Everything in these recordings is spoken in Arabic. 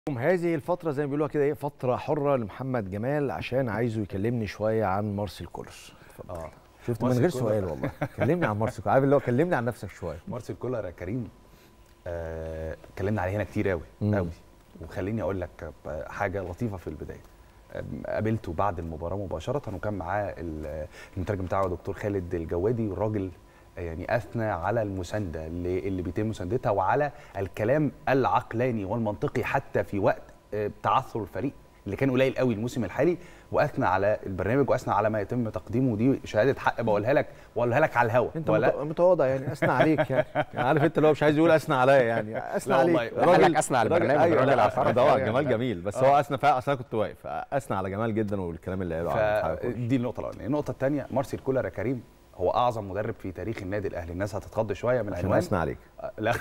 هذه الفترة زي ما بيقولوها كده ايه فترة حرة لمحمد جمال عشان عايزه يكلمني شوية عن مارسيل كولر. شفت من غير سؤال والله. كلمني عن مارسيل كولر، عارف اللي هو كلمني عن نفسك شوية. مارسيل كولر يا كريم، اتكلمنا عليه هنا كتير قوي قوي، وخليني اقول لك حاجة لطيفة في البداية. قابلته بعد المباراة مباشرة وكان معاه المترجم بتاعه دكتور خالد الجوادي، والراجل يعني اثنى على المسانده اللي بيتم مساندتها وعلى الكلام العقلاني والمنطقي حتى في وقت تعثر الفريق اللي كان قليل قوي الموسم الحالي، واثنى على البرنامج واثنى على ما يتم تقديمه. ودي شهاده حق بقولها لك على الهوا. انت متواضع يعني، اثنى عليك يعني عارف انت اللي هو مش عايز يقول اثنى عليا يعني اثنى عليك. الراجل اثنى على البرنامج. أيوة الراجل على الفرق ده جمال جميل، بس هو اثنى فعلا. اصل انا كنت واقف اثنى على جمال جدا والكلام اللي قاله. دي النقطه الاولانيه. النقطه الثانيه، مارسيل كولر يا كريم هو اعظم مدرب في تاريخ النادي الاهلي. الناس هتتخض شويه من العنوان. اثنى عليك. لا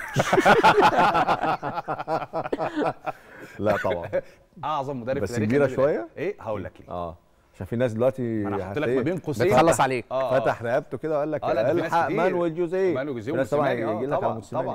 لا طبعا. اعظم مدرب بس في تاريخ كبيره النادي شويه. ايه هقول لك ليه. عشان في ناس دلوقتي انا هحط لك ما بين قوسين بتخلص عليك. فتح رقبته كده وقال لك الحق مانويل جوزيه. طبعا يجي لك على موسيماني.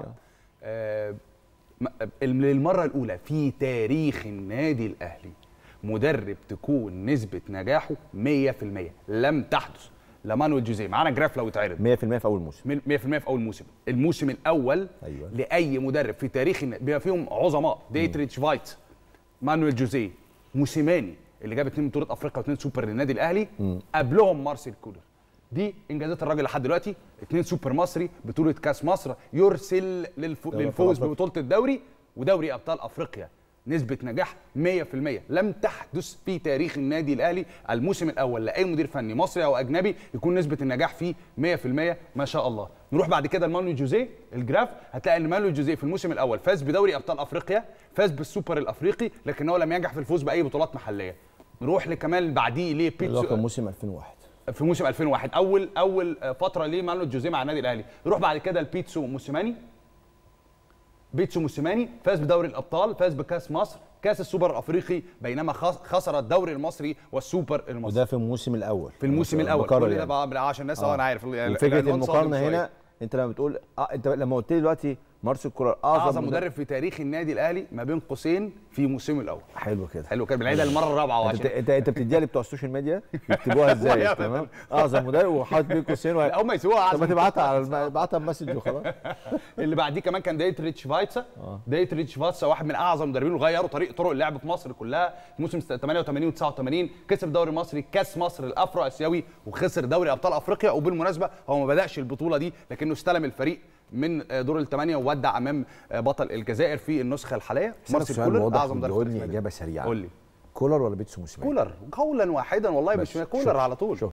للمره الاولى في تاريخ النادي الاهلي مدرب تكون نسبه نجاحه 100%، لم تحدث لمانويل جوزيه. معانا جراف لو اتعرض 100% في اول موسم. 100% في اول موسم. الموسم الاول أيوة. لاي مدرب في تاريخ بما فيهم عظماء ديتريتش فايت، مانويل جوزيه، موسيماني اللي جاب 2 بطولات افريقيا و2 سوبر للنادي الاهلي، قبلهم مارسيل كولر. دي انجازات الراجل لحد دلوقتي. 2 سوبر مصري، بطوله كاس مصر، يرسل للفوز ببطوله الدوري ودوري ابطال افريقيا. نسبة نجاح 100%، لم تحدث في تاريخ النادي الأهلي الموسم الأول لأي مدير فني مصري أو أجنبي يكون نسبة النجاح فيه 100%. ما شاء الله. نروح بعد كده لمانويل جوزيه. الجراف هتلاقي ان مانويل جوزيه في الموسم الأول فاز بدوري أبطال أفريقيا، فاز بالسوبر الأفريقي، لكنه لم ينجح في الفوز بأي بطولات محلية. نروح لكمان بعديه ليه اللي هو كان موسم 2001. في موسم 2001 أول فترة ليه مانويل جوزيه مع النادي الأهلي. نروح بعد كده لبيتسو موسيماني. بيتسو موسيماني فاز بدوري الابطال، فاز بكاس مصر، كاس السوبر الافريقي، بينما خسر الدوري المصري والسوبر المصري. وده في الموسم الاول. في الموسم الاول. كل يعني. ده بقى عشان الناس انا عارف فكره المقارنه هنا. انت لما بتقول انت لما قلت لي دلوقتي مارسيل كولر اعظم مدرب في تاريخ النادي الاهلي ما بين قوسين في موسمه الاول. حلو كده. حلو كده، بنعيدها المره الرابعه. انت بتديها لي بتوع السوشيال ميديا يكتبوها ازاي؟ تمام. اعظم مدرب وحاطط بين قوسين هم يسووها. طب ما تبعتها مسج وخلاص. اللي بعديه كمان كان ديتريتش فايتسا. ديتريتش فايتسا واحد من اعظم المدربين وغيروا طرق اللعب في مصر كلها. في موسم 88 و89 كسب دوري مصري، كاس مصر الافرو اسيوي، وخسر دوري ابطال افريقيا. وبالمناسبه هو ما بداش البطوله دي، لكنه استلم الفريق من دور الثمانيه وودع امام بطل الجزائر في النسخه الحاليه. مارسيل كولر اعظم مدرب. قول لي اجابه سريعه. قول لي كولر ولا بيتسو موسيماني؟ كولر قولا واحدا والله. مش كولر على طول.